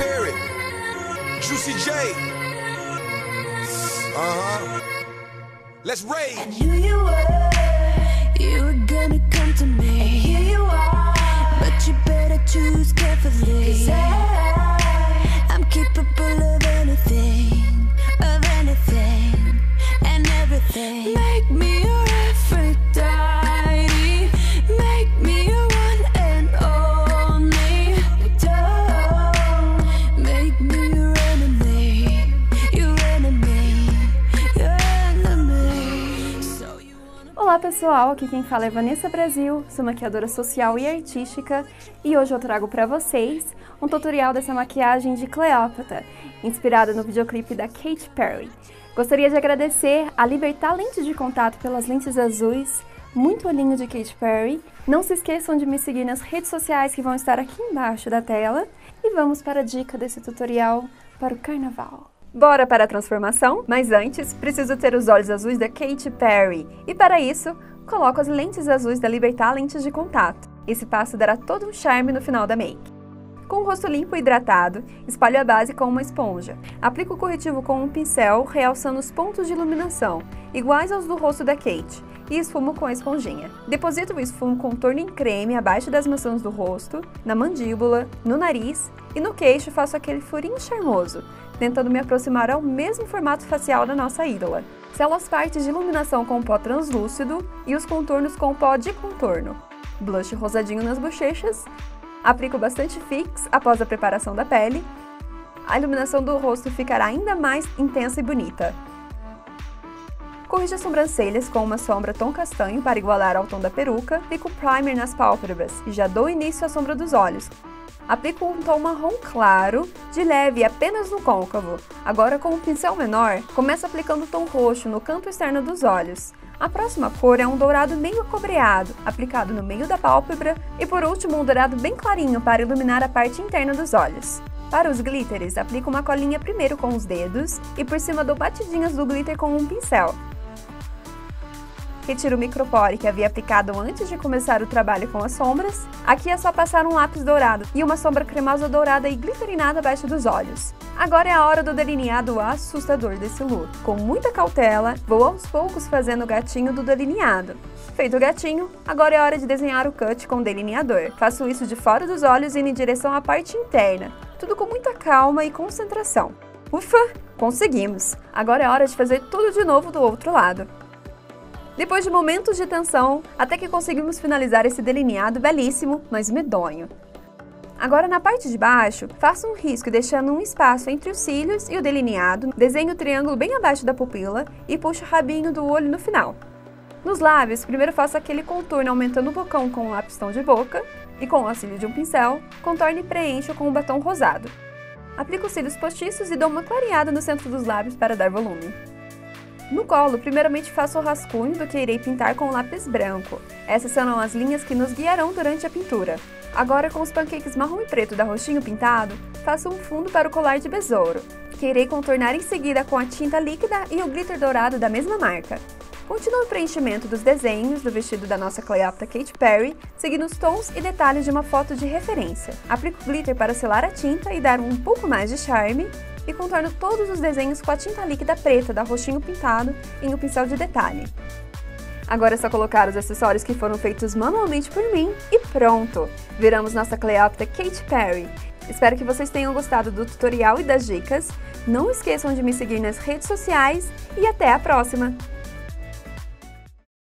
Perry, Juicy J. Let's rage. I knew you were gonna come to me. And here you are, but you better choose carefully. 'Cause I'm capable of anything, and everything. Make me your Aphrodite, make me your one and only. Don't make me your enemy, your enemy, your enemy. So you wanna... Olá pessoal, aqui quem fala é Vanessa Brasil, sou maquiadora social e artística e hoje eu trago para vocês um tutorial dessa maquiagem de Cleópatra, inspirada no videoclipe da Katy Perry. Gostaria de agradecer a Libertar Lentes de Contato pelas lentes azuis, muito olhinho de Katy Perry. Não se esqueçam de me seguir nas redes sociais que vão estar aqui embaixo da tela. E vamos para a dica desse tutorial para o carnaval. Bora para a transformação? Mas antes, preciso ter os olhos azuis da Katy Perry. E para isso, coloco as lentes azuis da Libertar Lentes de Contato. Esse passo dará todo um charme no final da make. Com o rosto limpo e hidratado, espalho a base com uma esponja. Aplico o corretivo com um pincel, realçando os pontos de iluminação, iguais aos do rosto da Katy, e esfumo com a esponjinha. Deposito o esfumo contorno em creme abaixo das maçãs do rosto, na mandíbula, no nariz e no queixo faço aquele furinho charmoso, tentando me aproximar ao mesmo formato facial da nossa ídola. Selo as partes de iluminação com pó translúcido e os contornos com pó de contorno. Blush rosadinho nas bochechas. Aplico bastante fix após a preparação da pele. A iluminação do rosto ficará ainda mais intensa e bonita. Corrijo as sobrancelhas com uma sombra tom castanho para igualar ao tom da peruca. Aplico primer nas pálpebras e já dou início à sombra dos olhos. Aplico um tom marrom claro, de leve apenas no côncavo. Agora com um pincel menor, começo aplicando o tom roxo no canto externo dos olhos. A próxima cor é um dourado meio acobreado, aplicado no meio da pálpebra, e por último um dourado bem clarinho para iluminar a parte interna dos olhos. Para os glitters, aplico uma colinha primeiro com os dedos e por cima dou batidinhas do glitter com um pincel. Retiro o micropore que havia aplicado antes de começar o trabalho com as sombras. Aqui é só passar um lápis dourado e uma sombra cremosa dourada e glitterinada abaixo dos olhos. Agora é a hora do delineado assustador desse look. Com muita cautela, vou aos poucos fazendo o gatinho do delineado. Feito o gatinho, agora é hora de desenhar o cut com o delineador. Faço isso de fora dos olhos e em direção à parte interna, tudo com muita calma e concentração. Ufa, conseguimos! Agora é hora de fazer tudo de novo do outro lado. Depois de momentos de tensão, até que conseguimos finalizar esse delineado belíssimo, mas medonho. Agora na parte de baixo, faço um risco deixando um espaço entre os cílios e o delineado, desenho o triângulo bem abaixo da pupila e puxo o rabinho do olho no final. Nos lábios, primeiro faço aquele contorno aumentando o bocão com o lápis tom de boca e com o auxílio de um pincel, contorno e preencho com um batom rosado. Aplico os cílios postiços e dou uma clareada no centro dos lábios para dar volume. No colo, primeiramente faço o rascunho do que irei pintar com o lápis branco. Essas serão as linhas que nos guiarão durante a pintura. Agora, com os pancakes marrom e preto da Roxinho Pintado, faço um fundo para o colar de besouro, que irei contornar em seguida com a tinta líquida e o glitter dourado da mesma marca. Continuo o preenchimento dos desenhos do vestido da nossa Cleópatra Katy Perry, seguindo os tons e detalhes de uma foto de referência. Aplico glitter para selar a tinta e dar um pouco mais de charme, e contorno todos os desenhos com a tinta líquida preta da Roxinho Pintado em um pincel de detalhe. Agora é só colocar os acessórios que foram feitos manualmente por mim e pronto! Viramos nossa Cleópatra Katy Perry. Espero que vocês tenham gostado do tutorial e das dicas. Não esqueçam de me seguir nas redes sociais e até a próxima!